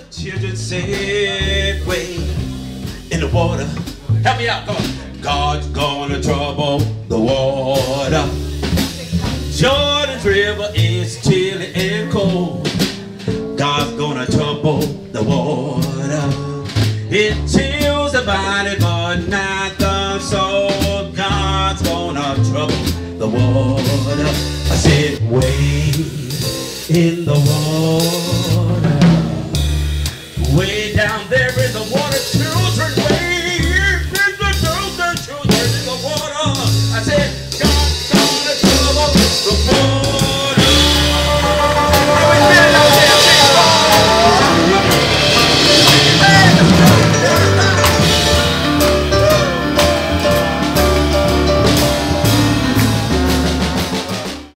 Children said, wait in the water. Help me out, come on. God's gonna trouble the water. Jordan's river is chilly and cold. God's gonna trouble the water. It chills the body but not the soul. God's gonna trouble the water. I said, wade in the water. Way down there in the water, children, wade.